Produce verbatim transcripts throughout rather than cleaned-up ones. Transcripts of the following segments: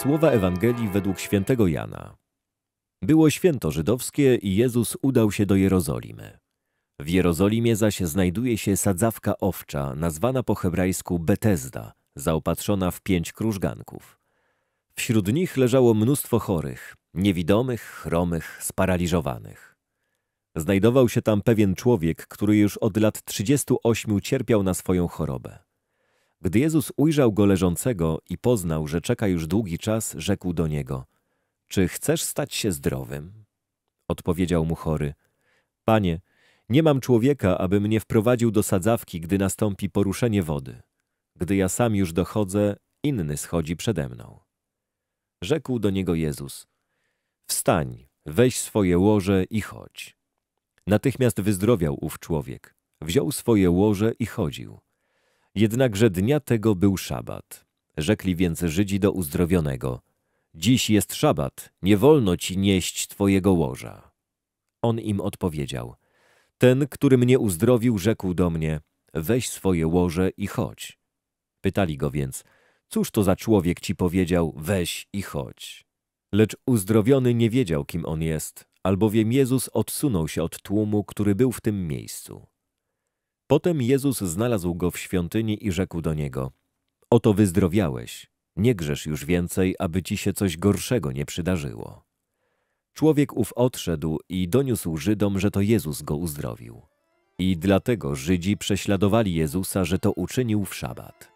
Słowa Ewangelii według świętego Jana. Było święto żydowskie i Jezus udał się do Jerozolimy. W Jerozolimie zaś znajduje się sadzawka owcza, nazwana po hebrajsku Betesda, zaopatrzona w pięć krużganków. Wśród nich leżało mnóstwo chorych, niewidomych, chromych, sparaliżowanych. Znajdował się tam pewien człowiek, który już od lat trzydziestu ośmiu cierpiał na swoją chorobę. Gdy Jezus ujrzał go leżącego i poznał, że czeka już długi czas, rzekł do niego: „Czy chcesz stać się zdrowym?” Odpowiedział mu chory: „Panie, nie mam człowieka, aby mnie wprowadził do sadzawki, gdy nastąpi poruszenie wody. Gdy ja sam już dochodzę, inny schodzi przede mną.” Rzekł do niego Jezus: „Wstań, weź swoje łoże i chodź.” Natychmiast wyzdrowiał ów człowiek, wziął swoje łoże i chodził. Jednakże dnia tego był szabat. Rzekli więc Żydzi do uzdrowionego: „Dziś jest szabat, nie wolno ci nieść twojego łoża.” On im odpowiedział: „Ten, który mnie uzdrowił, rzekł do mnie: weź swoje łoże i chodź.” Pytali go więc: „Cóż to za człowiek ci powiedział: weź i chodź?” Lecz uzdrowiony nie wiedział, kim on jest, albowiem Jezus odsunął się od tłumu, który był w tym miejscu. Potem Jezus znalazł go w świątyni i rzekł do niego: „Oto wyzdrowiałeś, nie grzesz już więcej, aby ci się coś gorszego nie przydarzyło.” Człowiek ów odszedł i doniósł Żydom, że to Jezus go uzdrowił. I dlatego Żydzi prześladowali Jezusa, że to uczynił w szabat.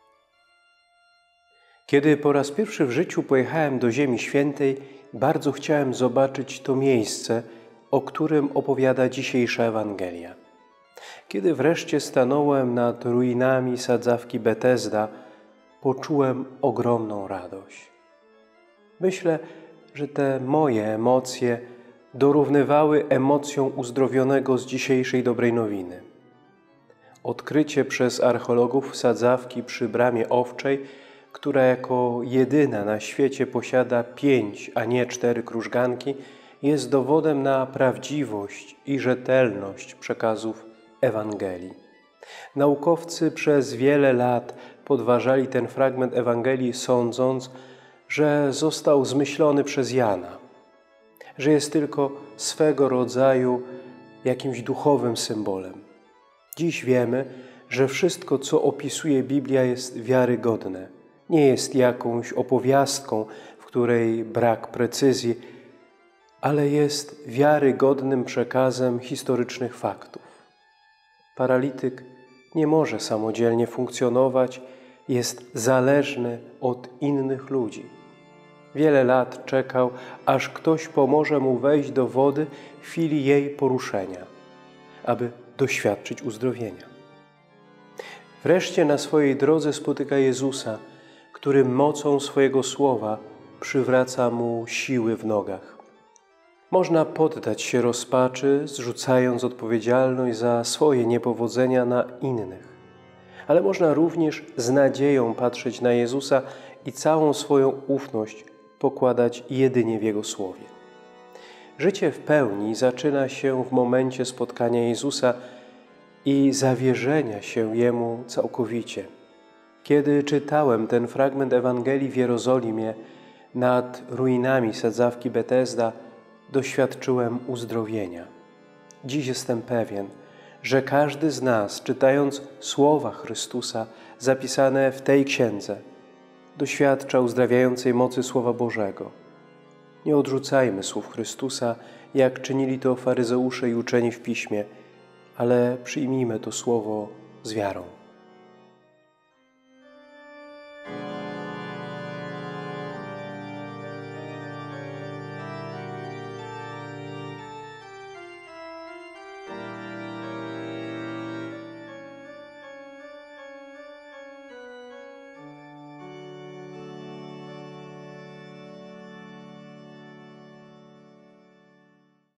Kiedy po raz pierwszy w życiu pojechałem do Ziemi Świętej, bardzo chciałem zobaczyć to miejsce, o którym opowiada dzisiejsza Ewangelia. Kiedy wreszcie stanąłem nad ruinami sadzawki Betesda, poczułem ogromną radość. Myślę, że te moje emocje dorównywały emocjom uzdrowionego z dzisiejszej dobrej nowiny. Odkrycie przez archeologów sadzawki przy Bramie Owczej, która jako jedyna na świecie posiada pięć, a nie cztery krużganki, jest dowodem na prawdziwość i rzetelność przekazów Ewangelii. Naukowcy przez wiele lat podważali ten fragment Ewangelii, sądząc, że został zmyślony przez Jana, że jest tylko swego rodzaju jakimś duchowym symbolem. Dziś wiemy, że wszystko, co opisuje Biblia, jest wiarygodne. Nie jest jakąś opowiastką, w której brak precyzji, ale jest wiarygodnym przekazem historycznych faktów. Paralityk nie może samodzielnie funkcjonować, jest zależny od innych ludzi. Wiele lat czekał, aż ktoś pomoże mu wejść do wody w chwili jej poruszenia, aby doświadczyć uzdrowienia. Wreszcie na swojej drodze spotyka Jezusa, który mocą swojego słowa przywraca mu siły w nogach. Można poddać się rozpaczy, zrzucając odpowiedzialność za swoje niepowodzenia na innych. Ale można również z nadzieją patrzeć na Jezusa i całą swoją ufność pokładać jedynie w Jego Słowie. Życie w pełni zaczyna się w momencie spotkania Jezusa i zawierzenia się Jemu całkowicie. Kiedy czytałem ten fragment Ewangelii w Jerozolimie nad ruinami sadzawki Betesda, doświadczyłem uzdrowienia. Dziś jestem pewien, że każdy z nas, czytając słowa Chrystusa zapisane w tej księdze, doświadcza uzdrawiającej mocy Słowa Bożego. Nie odrzucajmy słów Chrystusa, jak czynili to faryzeusze i uczeni w Piśmie, ale przyjmijmy to słowo z wiarą.